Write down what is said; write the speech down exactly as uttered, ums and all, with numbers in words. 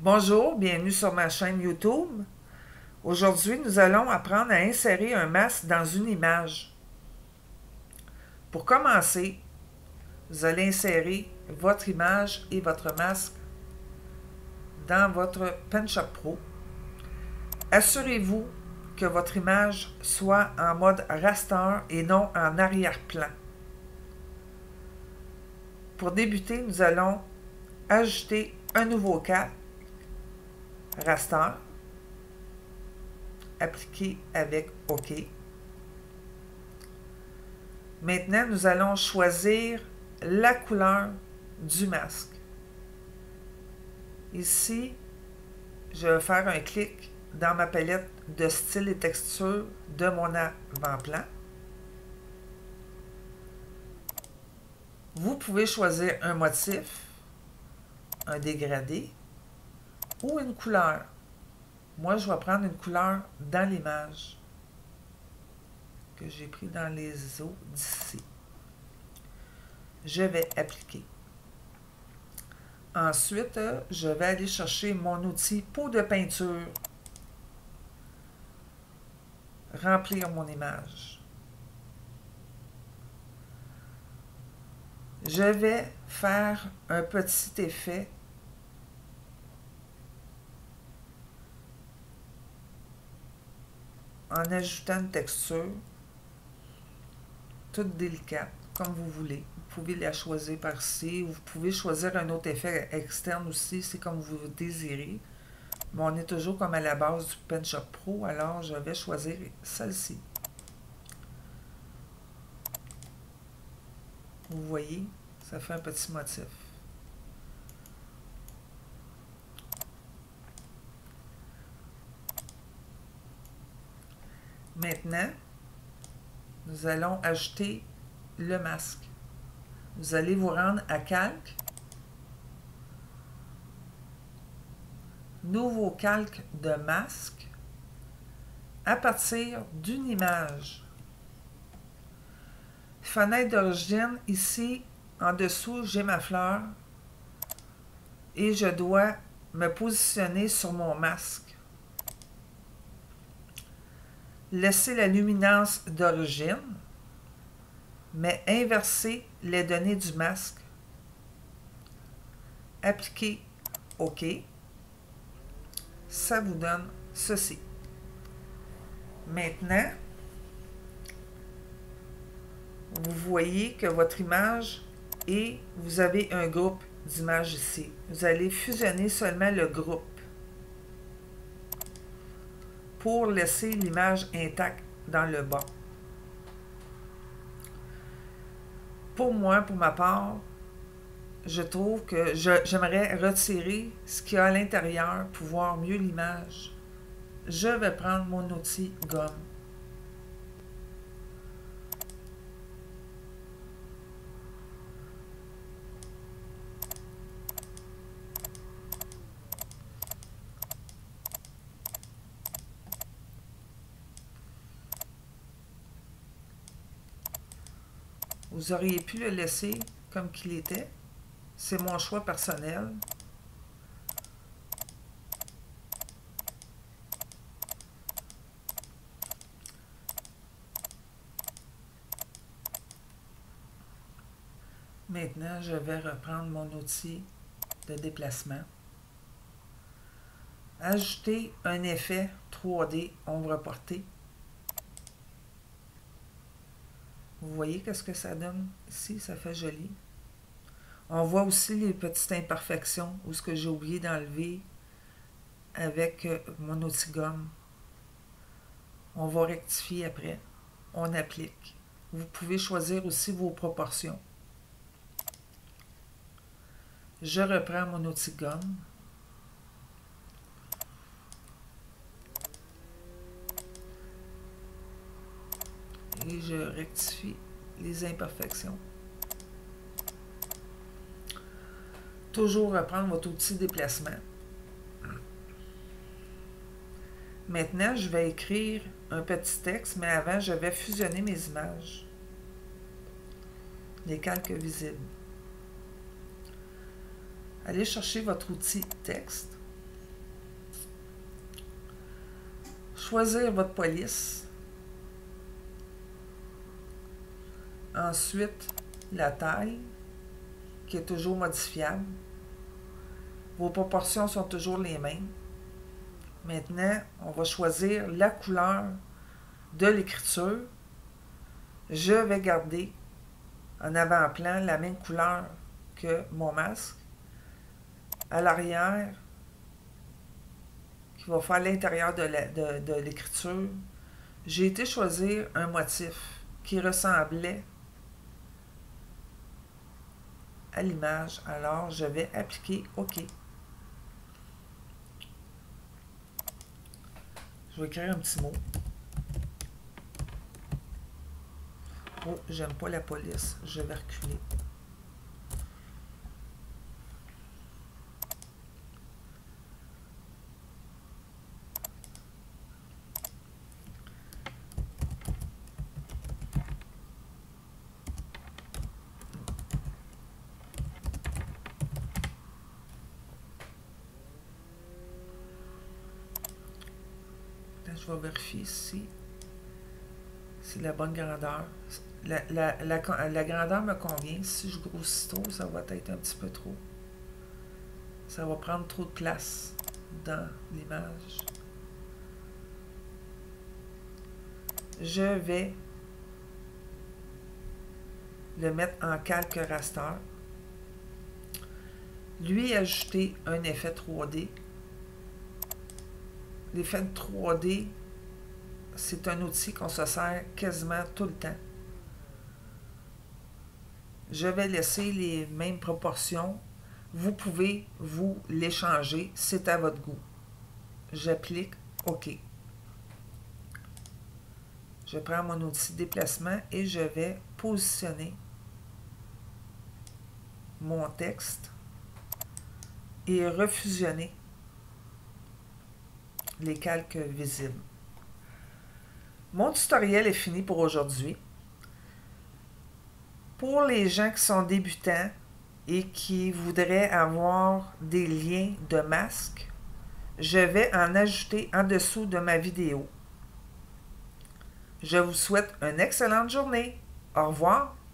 Bonjour, bienvenue sur ma chaîne YouTube. Aujourd'hui, nous allons apprendre à insérer un masque dans une image. Pour commencer, vous allez insérer votre image et votre masque dans votre PenShop Pro. Assurez-vous que votre image soit en mode raster et non en arrière-plan. Pour débuter, nous allons ajouter un nouveau cas, raster, appliquer avec OK. Maintenant, nous allons choisir la couleur du masque. Ici, je vais faire un clic dans ma palette de style et texture de mon avant-plan. Vous pouvez choisir un motif, un dégradé ou une couleur. Moi, je vais prendre une couleur dans l'image que j'ai pris dans les eaux d'ici. Je vais appliquer. Ensuite, je vais aller chercher mon outil pot de peinture. Remplir mon image. Je vais faire un petit effet en ajoutant une texture toute délicate, comme vous voulez. Vous pouvez la choisir par ici, vous pouvez choisir un autre effet externe aussi, c'est comme vous désirez. Mais on est toujours comme à la base du PenShop Pro, alors je vais choisir celle-ci. Vous voyez, ça fait un petit motif. Maintenant, nous allons ajouter le masque. Vous allez vous rendre à Calque. Nouveau calque de masque à partir d'une image. Fenêtre d'origine, ici, en dessous, j'ai ma fleur et je dois me positionner sur mon masque. Laisser la luminance d'origine, mais inverser les données du masque. Appliquer OK. Ça vous donne ceci. Maintenant, vous voyez que votre image et vous avez un groupe d'images ici. Vous allez fusionner seulement le groupe pour laisser l'image intacte dans le bas. Pour moi, pour ma part, je trouve que j'aimerais retirer ce qu'il y a à l'intérieur pour voir mieux l'image. Je vais prendre mon outil gomme. Vous auriez pu le laisser comme qu'il était. C'est mon choix personnel. Maintenant, je vais reprendre mon outil de déplacement. Ajouter un effet trois D ombre portée. Vous voyez qu'est-ce que ça donne ici? Ça fait joli. On voit aussi les petites imperfections ou ce que j'ai oublié d'enlever avec mon outil gomme. On va rectifier après. On applique. Vous pouvez choisir aussi vos proportions. Je reprends mon outil gomme. Et je rectifie les imperfections. Toujours reprendre votre outil déplacement. Maintenant, je vais écrire un petit texte, mais avant, je vais fusionner mes images. Les calques visibles. Allez chercher votre outil texte. choisir votre police. Ensuite, la taille, qui est toujours modifiable. Vos proportions sont toujours les mêmes. Maintenant, on va choisir la couleur de l'écriture. Je vais garder en avant-plan la même couleur que mon masque. À l'arrière, qui va faire l'intérieur de l'écriture, j'ai été choisir un motif qui ressemblait à l'image. Alors, je vais appliquer OK. Je vais écrire un petit mot. Oh, j'aime pas la police. Je vais reculer. Je vais vérifier si c'est la bonne grandeur. La, la, la, la grandeur me convient. Si je grossis trop, ça va être un petit peu trop. Ça va prendre trop de place dans l'image. Je vais le mettre en calque raster. Lui ajouter un effet trois D. L'effet trois D, c'est un outil qu'on se sert quasiment tout le temps. Je vais laisser les mêmes proportions. Vous pouvez vous les changer, c'est à votre goût. J'applique OK. Je prends mon outil de déplacement et je vais positionner mon texte et refusionner les calques visibles. Mon tutoriel est fini pour aujourd'hui. Pour les gens qui sont débutants et qui voudraient avoir des liens de masques, je vais en ajouter en dessous de ma vidéo. Je vous souhaite une excellente journée. Au revoir.